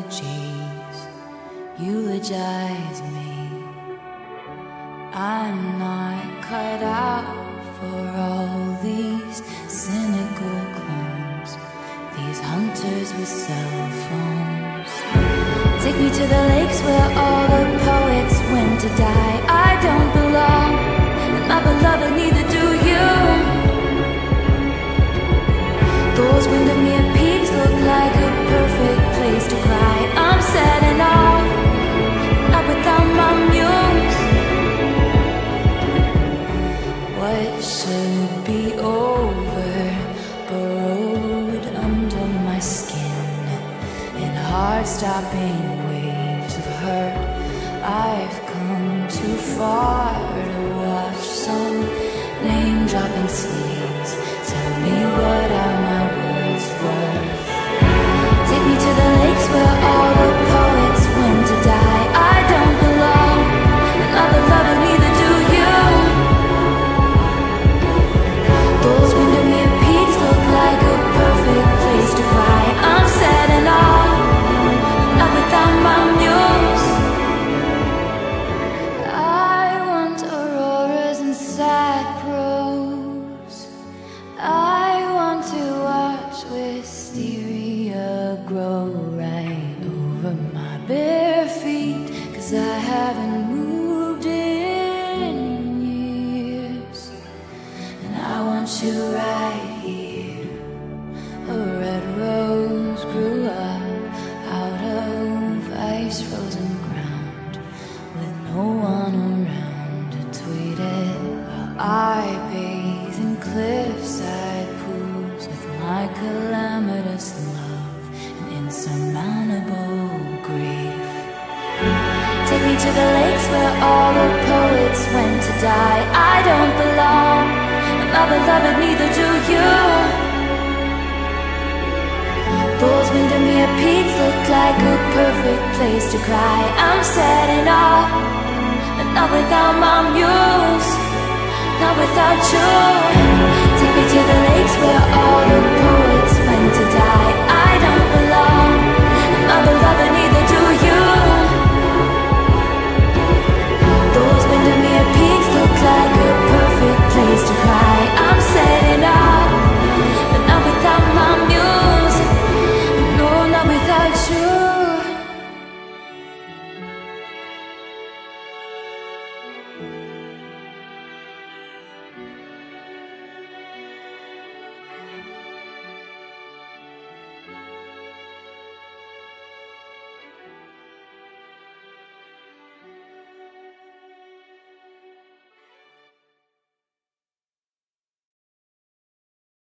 eulogies eulogize me. I'm not cut out for all these cynical clones, these hunters with cell phones. Take me to the lakes where all the poets went to die. I don't belong, and my beloved, neither do you. Those Windermere peaks look like a perfect place to cry. I'm setting off, not without my muse. What should be over, burrowed under my skin, in heart-stopping waves of hurt. I've come too far to watch some name-dropping sleeves tell me what are my words worth. Take me to the lakes where all the poets went to die. I don't belong, and my beloved, neither do you. Those Windermere peaks look like a perfect place to cry. I'm setting off, not without my muse. I want auroras and sad prose. I want to watch wisteria grow right over my bare feet, 'cause I haven't moved in years. And I want you right here. A red rose grew up out of ice-frozen ground, with no one around to tweet it, while I bathe in cliffside pools with my calamitous love and insurmountable grief. Take me to the lakes where all the poets went to die. I don't belong, and my beloved, neither do you. Those Windermere peaks look like a perfect place to cry. I'm setting off, but not without my muse, not without you. Take me to the lakes where all the poets went to die. I don't belong, and my beloved, neither do you. Those Windermere peaks look like a perfect place to cry. I'm setting off, but not without my muse, no, not without you.